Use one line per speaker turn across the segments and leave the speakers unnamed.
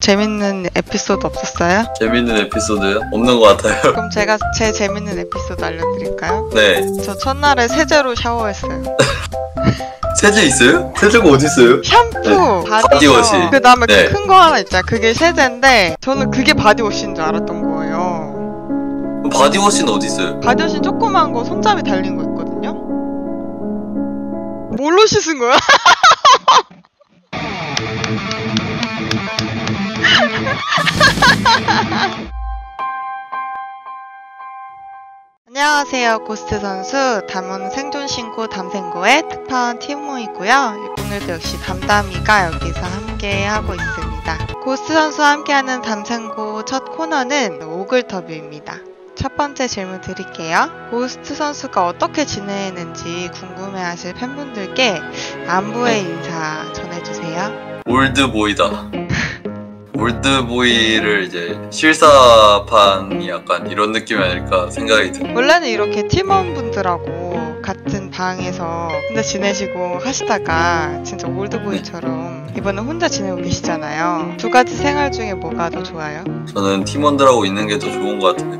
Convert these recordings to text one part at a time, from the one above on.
재밌는 에피소드 없었어요?
재밌는 에피소드요? 없는 것 같아요.
그럼 제가 제 재밌는 에피소드 알려드릴까요?
네.
저 첫날에 세제로 샤워했어요.
세제 있어요? 세제가 어디 있어요?
샴푸,
네.
바디워시, 그 다음에
네.
그 큰 거 하나 있잖아요. 그게 세제인데 저는 그게 바디워시인 줄 알았던 거예요.
바디워시는 어디 있어요?
바디워시 조그만 거 손잡이 달린 거 있거든요. 뭘로 씻은 거야? 안녕하세요. 고스트 선수 담원 생존신고 담생고의 특파원 티모이고요. 오늘도 역시 담담이가 여기서 함께하고 있습니다. 고스트 선수와 함께하는 담생고 첫 코너는 오글터뷰입니다. 첫 번째 질문 드릴게요. 고스트 선수가 어떻게 지내는지 궁금해하실 팬분들께 안부의 인사 전해주세요.
올드보이다. 올드보이를 이제 실사판이 약간 이런 느낌이 아닐까 생각이 듭니다.
원래는 이렇게 팀원분들하고 같은 방에서 혼자 지내시고 하시다가 진짜 올드보이처럼 이번에 혼자 지내고 계시잖아요. 두 가지 생활 중에 뭐가 더 좋아요?
저는 팀원들하고 있는 게 더 좋은 것 같아요.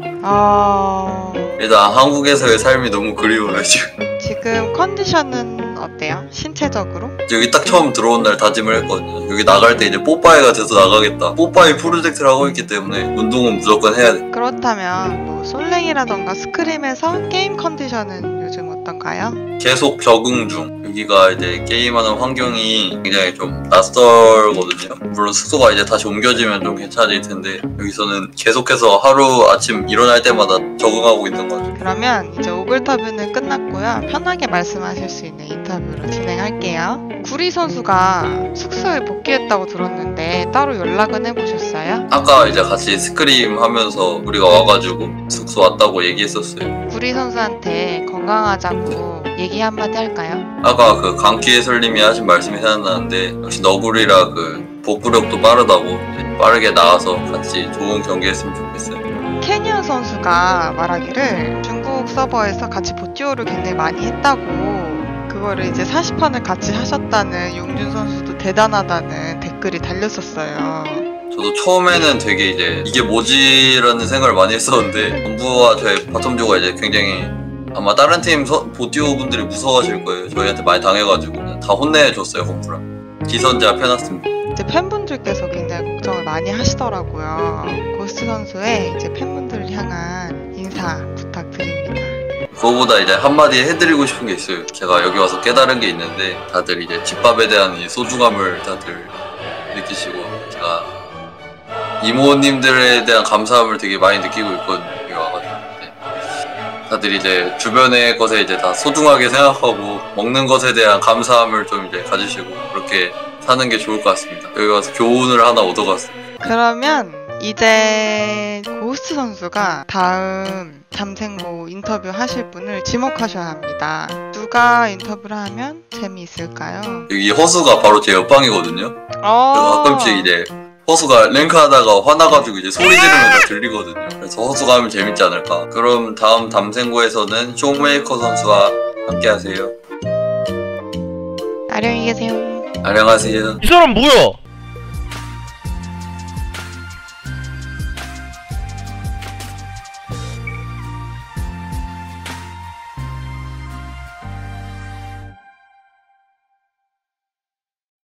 일단
한국에서의 삶이 너무 그리워요
지금 컨디션은 어때요? 신체적으로?
여기 딱 처음 들어온 날 다짐을 했거든요. 여기 나갈 때 이제 뽀빠이가 돼서 나가겠다. 뽀빠이 프로젝트를 하고 있기 때문에 운동은 무조건 해야 돼.
그렇다면 뭐 솔랭이라던가 스크림에서 게임 컨디션은 요즘 어떤가요?
계속 적응 중. 여기가 이제 게임하는 환경이 굉장히 좀 낯설거든요. 물론 숙소가 이제 다시 옮겨지면 좀 괜찮아질 텐데 여기서는 계속해서 하루 아침 일어날 때마다 적응하고 있는 거죠.
그러면 이제 오글터뷰는 끝났고요. 편하게 말씀하실 수 있는 인터뷰로 진행할게요. 구리 선수가 숙소에 복귀했다고 들었는데 따로 연락은 해보셨어요?
아까 이제 같이 스크림 하면서 우리가 와가지고 숙소 왔다고 얘기했었어요.
구리 선수한테 건강하자고 얘기 한마디 할까요?
아까 그 강기 해설님이 하신 말씀이 생각나는데 역시 너구리라 그 복구력도 빠르다고 빠르게 나와서 같이 좋은 경기 했으면 좋겠어요.
캐니언 선수가 말하기를 중국 서버에서 같이 보티오를 굉장히 많이 했다고, 그거를 이제 40판을 같이 하셨다는 용준 선수도 대단하다는 댓글이 달렸었어요.
저도 처음에는 되게 이게 뭐지라는 생각을 많이 했었는데 전부와 저희 바텀듀오가 이제 굉장히 아마 다른 팀 보티오 분들이 무서워하실 거예요. 저희한테 많이 당해가지고 다 혼내줬어요. 건프랑 기선제압 해놨습니다.
이제 팬분들께서 굉장히 걱정을 많이 하시더라고요. 고스트 선수의 이제 팬분들을 향한 인사 부탁드립니다.
그거보다 이제 한마디 해드리고 싶은 게 있어요. 제가 여기 와서 깨달은 게 있는데 다들 이제 집밥에 대한 이 소중함을 다들 느끼시고 제가 이모님들에 대한 감사함을 되게 많이 느끼고 있거든요. 여기 와가지고 다들 이제 주변의 것에 이제 다 소중하게 생각하고 먹는 것에 대한 감사함을 좀 이제 가지시고 그렇게 사는 게 좋을 것 같습니다. 여기 와서 교훈을 하나 얻어갔습니다.
그러면 이제 고스트 선수가 다음 담생고 인터뷰 하실 분을 지목하셔야 합니다. 누가 인터뷰를 하면 재미있을까요?
여기 허수가 바로 제 옆방이거든요. 그래서 가끔씩 이제 허수가 랭크하다가 화나가지고 이제 소리 지르면 다 들리거든요. 그래서 허수가 하면 재밌지 않을까. 그럼 다음 담생고에서는 쇼메이커 선수와 함께 하세요.
안녕히 계세요.
안녕하세요.
이 사람 뭐야?